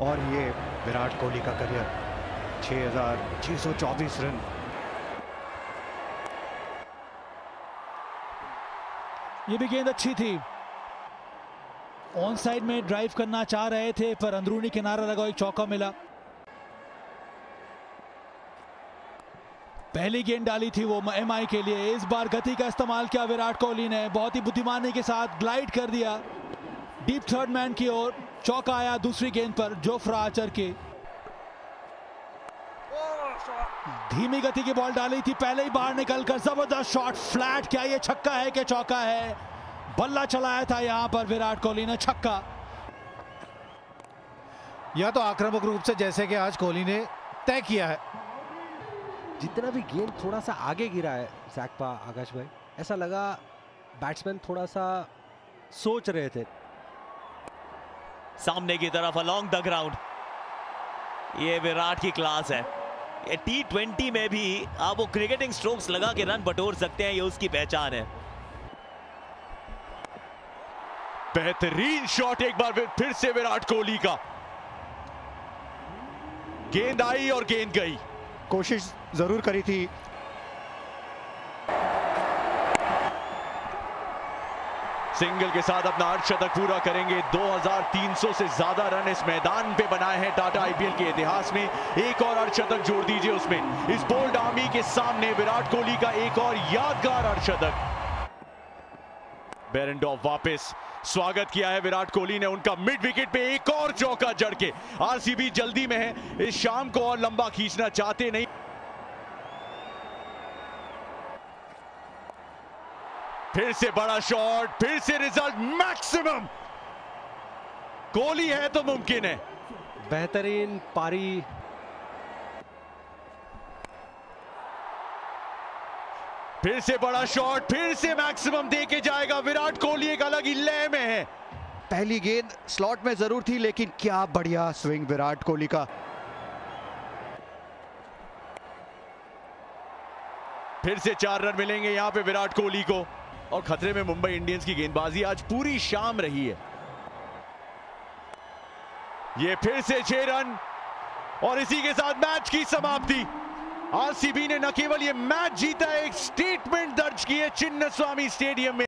और ये विराट कोहली का करियर 6,624 रन। ये भी गेंद अच्छी थी, ऑन साइड में ड्राइव करना चाह रहे थे पर अंदरूनी किनारा लगा, एक चौका मिला। पहली गेंद डाली थी वो एमआई के लिए। इस बार गति का इस्तेमाल किया विराट कोहली ने, बहुत ही बुद्धिमानी के साथ ग्लाइड कर दिया डीप थर्ड मैन की ओर। चौका आया दूसरी गेंद पर जोफ्रा आर्चर की। धीमी गति की बॉल डाली थी, पहले ही बाहर निकलकर जबरदस्त शॉट, फ्लैट। क्या ये छक्का है कि चौका है? बल्ला चलाया था यहां पर विराट कोहली ने, छक्का। यह तो आक्रामक रूप से जैसे कि आज कोहली ने तय किया है। जितना भी गेंद थोड़ा सा आगे गिरा है जैकपा, आकाश भाई, ऐसा लगा बैट्समैन थोड़ा सा सोच रहे थे। सामने की तरफ अलोंग द ग्राउंड, ये विराट की क्लास है। ये T20 में भी आप वो क्रिकेटिंग स्ट्रोक्स लगा के रन बटोर सकते हैं, ये उसकी पहचान है। बेहतरीन शॉट एक बार फिर से विराट कोहली का। गेंद आई और गेंद गई। कोशिश जरूर करी थी। सिंगल के साथ अपना अर्धशतक पूरा करेंगे। 2300 से ज्यादा रन इस मैदान पे बनाए हैं टाटा आईपीएल के इतिहास में। एक और अर्धशतक जोड़ दीजिए उसमें। इस बोल्ड आर्मी के सामने विराट कोहली का एक और यादगार अर्धशतक। बेरेंडॉर्फ वापस, स्वागत किया है विराट कोहली ने उनका। मिड विकेट पे एक और चौका जड़ के। आरसीबी जल्दी में है, इस शाम को और लंबा खींचना चाहते नहीं। फिर से बड़ा शॉट, फिर से रिजल्ट मैक्सिमम। कोहली है तो मुमकिन है। बेहतरीन पारी। फिर से बड़ा शॉट, फिर से मैक्सिमम दे के जाएगा विराट कोहली। एक अलग ही लय में है। पहली गेंद स्लॉट में जरूर थी, लेकिन क्या बढ़िया स्विंग विराट कोहली का। फिर से 4 रन मिलेंगे यहां पे विराट कोहली को। और खतरे में मुंबई इंडियंस की गेंदबाजी आज पूरी शाम रही है। ये फिर से 6 रन और इसी के साथ मैच की समाप्ति। आरसीबी ने न केवल ये मैच जीता, एक स्टेटमेंट दर्ज की है चिन्नास्वामी स्टेडियम में।